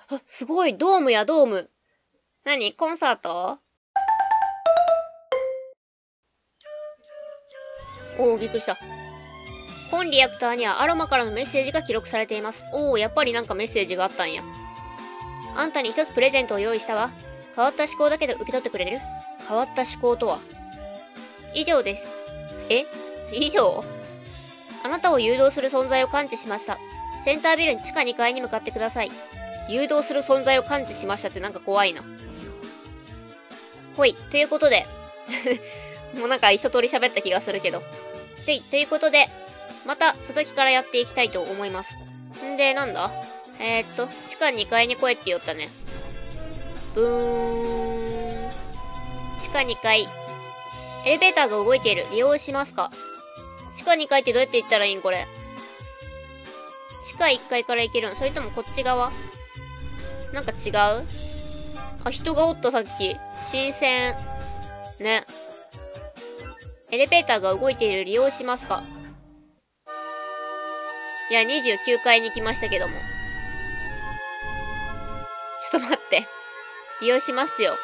あ、すごい、ドームや、ドーム。何コンサート？おー、びっくりした。本リアクターにはアロマからのメッセージが記録されています。おー、やっぱりなんかメッセージがあったんや。あんたに一つプレゼントを用意したわ。変わった思考だけど受け取ってくれる？変わった思考とは？以上です。え？以上？あなたを誘導する存在を感知しました。センタービルに地下2階に向かってください。誘導する存在を感知しましたってなんか怖いな。ほい。ということで。もうなんか一通り喋った気がするけど。ということで、また続きからやっていきたいと思います。んで、なんだ？地下2階に来いって言ったね。ブーン。地下2階。エレベーターが動いている。利用しますか？地下2階ってどうやって行ったらいいんこれ。地下1階から行けるの？それともこっち側？なんか違う？あ、人がおったさっき。新鮮。ね。エレベーターが動いている。利用しますか？いや、29階に来ましたけども。ちょっと待って。利用しますよ。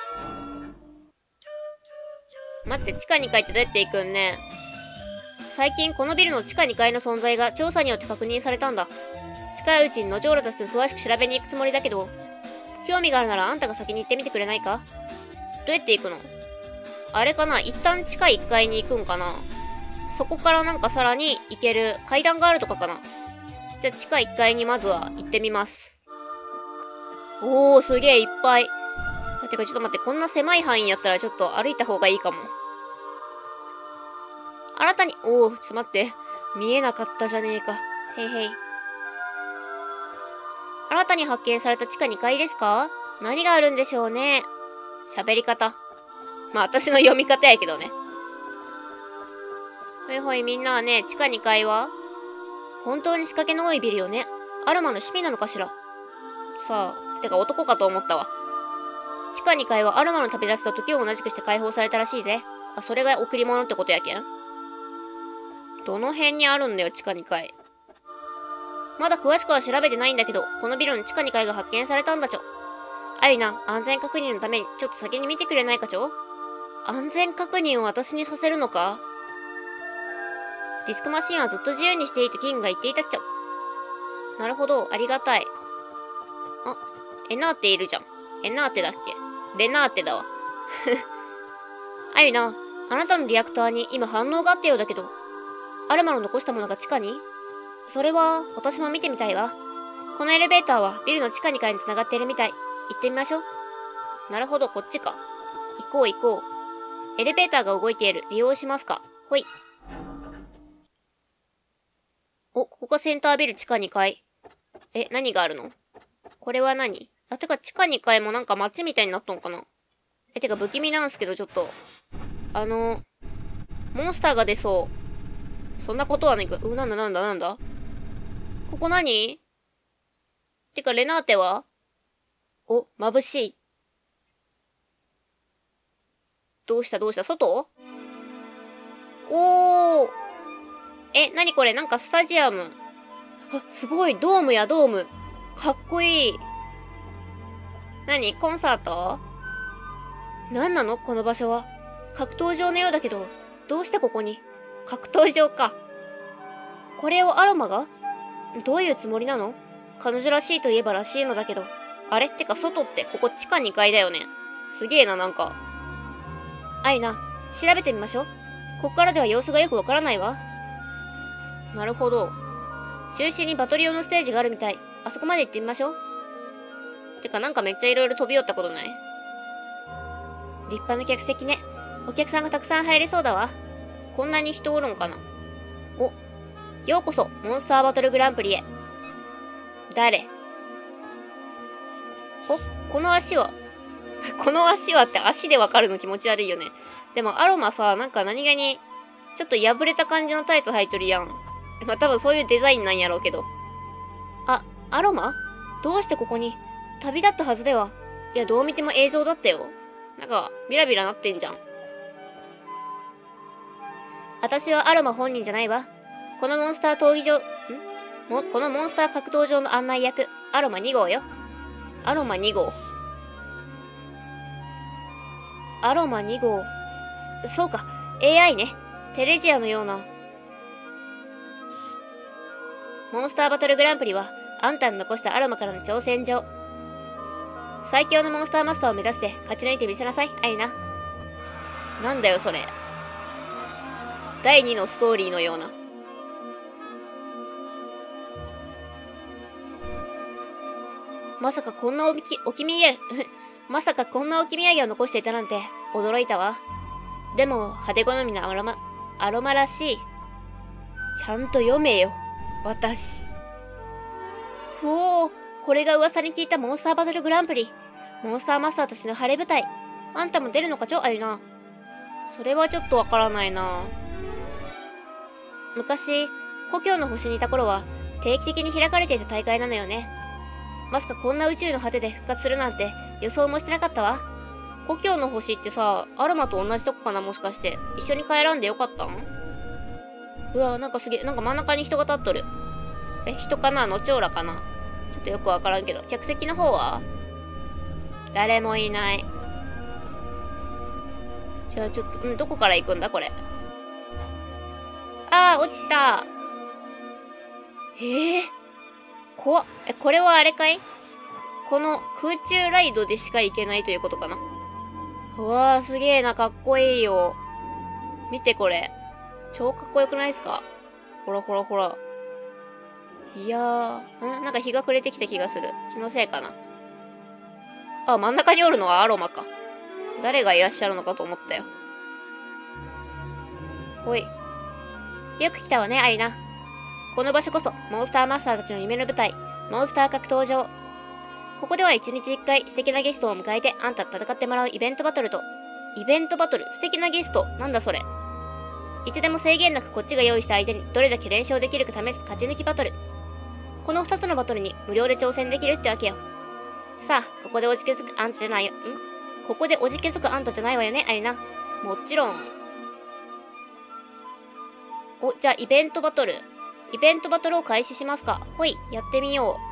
待って、地下2階ってどうやって行くんね。最近このビルの地下2階の存在が調査によって確認されたんだ。近いうちに野上らたちと詳しく調べに行くつもりだけど、興味があるならあんたが先に行ってみてくれないか？どうやって行くの？あれかな？一旦地下1階に行くんかな？そこからなんかさらに行ける階段があるとかかな？じゃあ地下1階にまずは行ってみます。おー、すげえいっぱい。てかちょっと待って、こんな狭い範囲やったらちょっと歩いた方がいいかも。新たに、おー、ちょっと待って。見えなかったじゃねえか。へいへい。新たに発見された地下2階ですか？何があるんでしょうね。喋り方。まあ、私の読み方やけどね。ほいほい、みんなはね、地下2階は本当に仕掛けの多いビルよね。アロマの趣味なのかしら。さあ、てか男かと思ったわ。地下2階はアロマの旅立ちと時を同じくして解放されたらしいぜ。あ、それが贈り物ってことやけん？どの辺にあるんだよ、地下2階。まだ詳しくは調べてないんだけど、このビルの地下2階が発見されたんだちょ。あゆな、安全確認のためにちょっと先に見てくれないかちょ？安全確認を私にさせるのか？ディスクマシンはずっと自由にしていいとキングが言っていたっちょ。なるほど、ありがたい。あ、エナーテいるじゃん。エナーテだっけ？レナーテだわ。あゆな、あなたのリアクターに今反応があったようだけど、アルマの残したものが地下に？それは、私も見てみたいわ。このエレベーターはビルの地下2階に繋がっているみたい。行ってみましょう。なるほど、こっちか。行こう行こう。エレベーターが動いている。利用しますか？ほい。お、ここがセンタービル地下2階。え、何があるの？これは何？あ、てか地下2階もなんか街みたいになっとんかな？てか不気味なんすけどちょっと。モンスターが出そう。そんなことはないか。なんだなんだなんだ？ここ何？てかレナーテは？お、眩しい。どうしたどうした？外？おー。え、なにこれ？なんかスタジアム。あ、すごい。ドームや、ドーム。かっこいい。何？コンサート？何なのこの場所は。格闘場のようだけど、どうしてここに？格闘場か。これをアロマが？どういうつもりなの？彼女らしいといえばらしいのだけど。あれってか外ってここ地下2階だよね。すげえな、なんか。あゆな、調べてみましょう。ここからでは様子がよくわからないわ。なるほど。中心にバトル用のステージがあるみたい。あそこまで行ってみましょう。てかなんかめっちゃ色々飛び寄ったことない？立派な客席ね。お客さんがたくさん入れそうだわ。こんなに人おるんかな？お、ようこそ、モンスターバトルグランプリへ。誰？この足はこの足はって足でわかるの気持ち悪いよね。でもアロマさ、なんか何気に、ちょっと破れた感じのタイツ履いとるやん。まあ、多分そういうデザインなんやろうけど。あ、アロマ？どうしてここに？旅立ったはずでは。いや、どう見ても映像だったよ。なんか、ビラビラなってんじゃん。私はアロマ本人じゃないわ。このモンスター闘技場、このモンスター格闘場の案内役、アロマ2号よ。 アロマ2号。アロマ2号。そうか、AI ね。テレジアのような。モンスターバトルグランプリは、あんたの残したアロマからの挑戦状。最強のモンスターマスターを目指して勝ち抜いてみせなさい、アイナ。なんだよ、それ。第2のストーリーのような。まさかこんなまさかこんな置き土産を残していたなんて、驚いたわ。でも、派手好みのアロマらしい。ちゃんと読めよ。私。おお、これが噂に聞いたモンスターバトルグランプリ。モンスターマスターたちの晴れ舞台。あんたも出るのかちょ、アイナ。それはちょっとわからないな。昔、故郷の星にいた頃は、定期的に開かれていた大会なのよね。まさかこんな宇宙の果てで復活するなんて予想もしてなかったわ。故郷の星ってさ、アロマと同じとこかな、もしかして。一緒に帰らんでよかったん？うわ、なんかすげえ、なんか真ん中に人が立っとる。人かな？ノチョーラかな？ちょっとよくわからんけど。客席の方は？誰もいない。じゃあちょっと、どこから行くんだこれ。あー、落ちた。怖っ。これはあれかい？この空中ライドでしか行けないということかな。うわー、すげえな、かっこいいよ。見てこれ。超かっこよくないですか？ほらほらほら。いやー、なんか日が暮れてきた気がする。気のせいかな。あ、真ん中におるのはアロマか。誰がいらっしゃるのかと思ったよ。ほい。よく来たわね、アイナ。この場所こそ、モンスターマスターたちの夢の舞台、モンスター格闘場。ここでは一日一回素敵なゲストを迎えて、あんたと戦ってもらうイベントバトルと、イベントバトル、素敵なゲスト、なんだそれ。いつでも制限なくこっちが用意した相手にどれだけ連勝できるか試す勝ち抜きバトル。この二つのバトルに無料で挑戦できるってわけよ。さあ、ここでおじけづくあんたじゃないよ。ここでおじけづくあんたじゃないわよね、アイナ。もちろん。お、じゃあイベントバトル。イベントバトルを開始しますか。ほい、やってみよ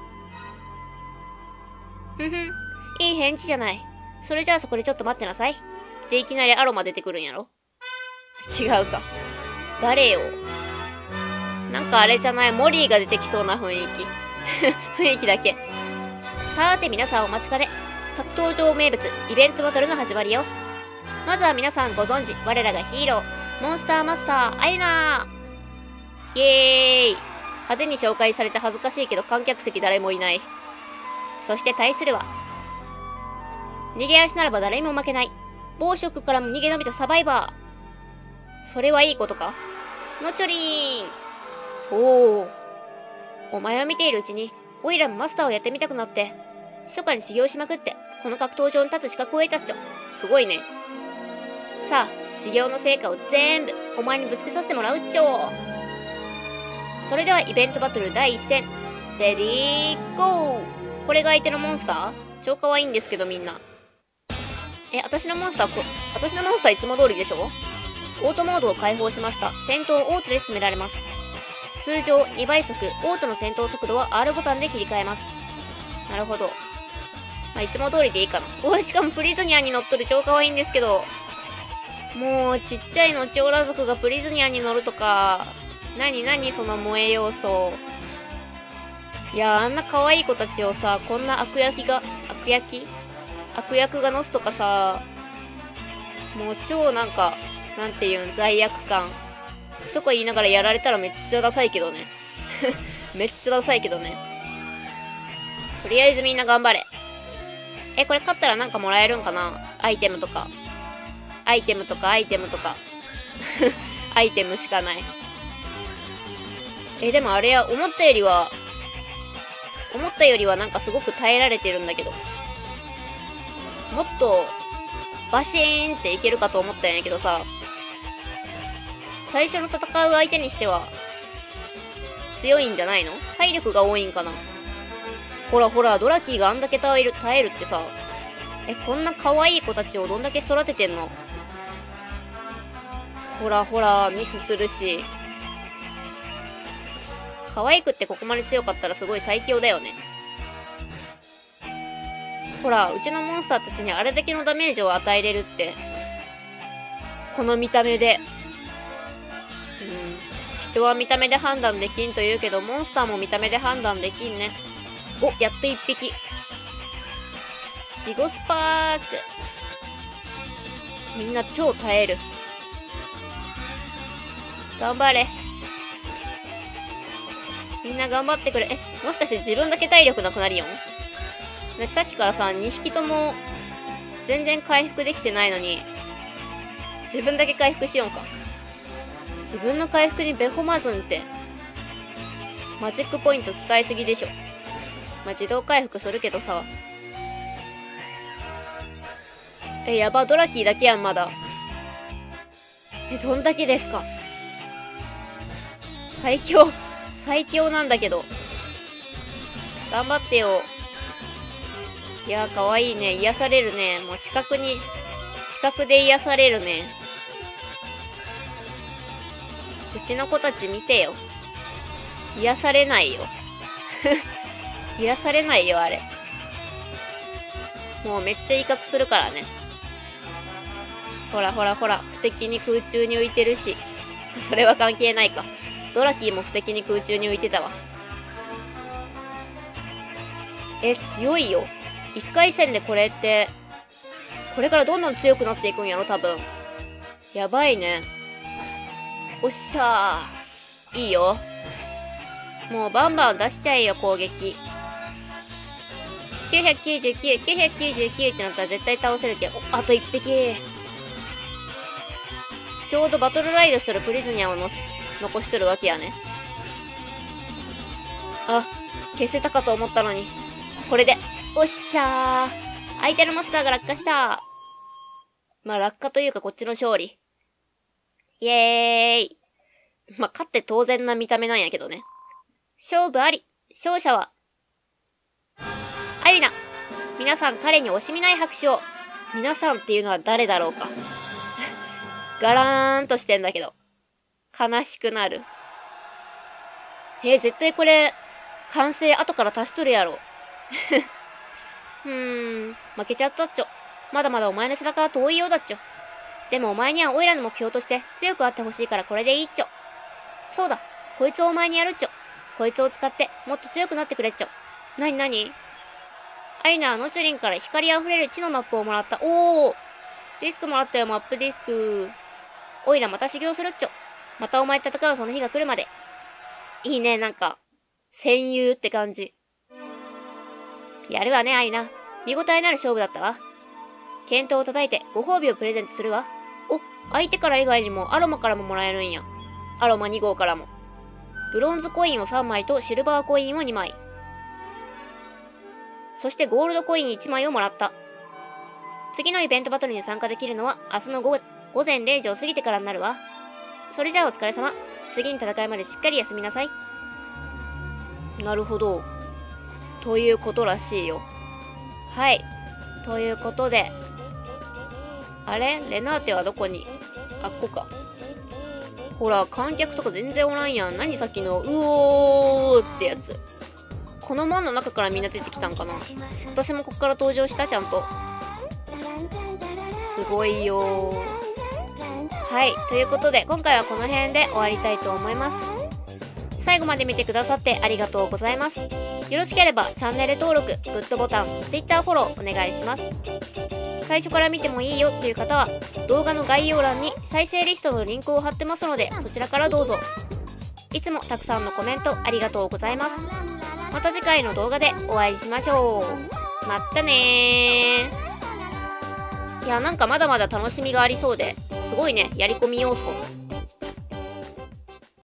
う。いい返事じゃない。それじゃあそこでちょっと待ってなさい。で、いきなりアロマ出てくるんやろ？違うか。誰よ。なんかあれじゃない、モリーが出てきそうな雰囲気。雰囲気だけ。さーて皆さんお待ちかね。格闘場名物、イベントバトルの始まりよ。まずは皆さんご存知、我らがヒーロー、モンスターマスター、アイナー。イエーイ。派手に紹介されて恥ずかしいけど観客席誰もいない。そして対するは、逃げ足ならば誰にも負けない。暴食からも逃げ延びたサバイバー。それはいいことか？のちょりーん。おー。お前を見ているうちに、オイラもマスターをやってみたくなって、密かに修行しまくって、この格闘場に立つ資格を得たっちょ。すごいね。さあ、修行の成果を全部、お前にぶつけさせてもらうっちょ。それではイベントバトル第1戦。レディーゴー。これが相手のモンスター？超可愛いんですけどみんな。私のモンスターいつも通りでしょ？オートモードを開放しました。戦闘をオートで進められます。通常2倍速、オートの戦闘速度は R ボタンで切り替えます。なるほど。まあ、いつも通りでいいかな。しかもプリズニアに乗っとる超可愛いんですけど。もう、ちっちゃいのチョーラ族がプリズニアに乗るとか。なにその萌え要素。いや、あんな可愛い子たちをさ、こんな悪役が乗すとかさ、もう超なんか、なんていうん、罪悪感。とか言いながらやられたらめっちゃダサいけどね。めっちゃダサいけどね。とりあえずみんな頑張れ。これ勝ったらなんかもらえるんかな？アイテムとか。アイテムしかない。でもあれや、思ったよりはなんかすごく耐えられてるんだけど。もっと、バシーンっていけるかと思ったんやけどさ。最初の戦う相手にしては、強いんじゃないの？体力が多いんかな？ほらほら、ドラキーがあんだけ耐えるってさ。こんな可愛い子たちをどんだけ育ててんの？ほらほら、ミスするし。可愛くってここまで強かったらすごい最強だよね。 ほら、うちのモンスターたちにあれだけのダメージを与えれるって。この見た目で。人は見た目で判断できんと言うけど、モンスターも見た目で判断できんね。お、やっと一匹。ジゴスパーク。みんな超耐える。頑張れ。みんな頑張ってくれ。もしかして自分だけ体力なくなりよん？私さっきからさ、2匹とも全然回復できてないのに、自分だけ回復しようか。自分の回復にベホマズンって、マジックポイント使いすぎでしょ。まあ、自動回復するけどさ。やば、ドラキーだけやん、まだ。どんだけですか。最強なんだけど。頑張ってよ。いやー、かわいいね。癒されるね。もう視覚で癒されるね。うちの子たち見てよ。癒されないよ。癒されないよ、あれ。もうめっちゃ威嚇するからね。ほらほらほら、不敵に空中に浮いてるし。それは関係ないか。ドラキーも不敵に空中に浮いてたわ。強いよ。1回戦でこれって、これからどんどん強くなっていくんやろ、多分。やばいね。おっしゃー。いいよ。もうバンバン出しちゃえよ、攻撃。999、999ってなったら絶対倒せるけど、あと1匹。ちょうどバトルライドしとるプリズニャーを残しとるわけやね。あ、消せたかと思ったのに。これで、おっしゃー。相手のモンスターが落下した。まあ落下というかこっちの勝利。イエーイ。まあ勝って当然な見た目なんやけどね。勝負あり。勝者は、アユナ。皆さん彼に惜しみない拍手を。皆さんっていうのは誰だろうか。ガラーンとしてんだけど。悲しくなる。絶対これ、完成後から足しとるやろ。負けちゃったっちょ。まだまだお前の背中は遠いようだっちょ。でもお前にはオイラの目標として強くあってほしいからこれでいいっちょ。そうだ、こいつをお前にやるっちょ。こいつを使ってもっと強くなってくれっちょ。なになに？アイナはノチュリンから光あふれる地のマップをもらった。おー！ディスクもらったよ、マップディスク。オイラまた修行するっちょ。またお前と戦うその日が来るまで。いいね、なんか、戦友って感じ。やるわね、アイナ。見応えのある勝負だったわ。健闘を叩いてご褒美をプレゼントするわ。お、相手から以外にもアロマからももらえるんや。アロマ2号からも。ブロンズコインを3枚とシルバーコインを2枚。そしてゴールドコイン1枚をもらった。次のイベントバトルに参加できるのは明日の午前0時を過ぎてからになるわ。それじゃあお疲れ様。次に戦いまでしっかり休みなさい。なるほど。ということらしいよ。はい。ということで。あれ？レナーテはどこに？あっこか。ほら、観客とか全然おらんやん。何さっきの、うおーってやつ。この門の中からみんな出てきたんかな？私もこっから登場した？ちゃんと。すごいよー。はい。ということで、今回はこの辺で終わりたいと思います。最後まで見てくださってありがとうございます。よろしければチャンネル登録、グッドボタン、Twitter フォローお願いします。最初から見てもいいよという方は、動画の概要欄に再生リストのリンクを貼ってますので、そちらからどうぞ。いつもたくさんのコメントありがとうございます。また次回の動画でお会いしましょう。まったねー。いや、なんかまだまだ楽しみがありそうで、すごいね、やり込み要素。